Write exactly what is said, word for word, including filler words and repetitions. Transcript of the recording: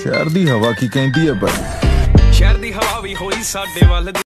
शहर दी हवा की कहती है पर शहर दी हवा भी होई साडे वल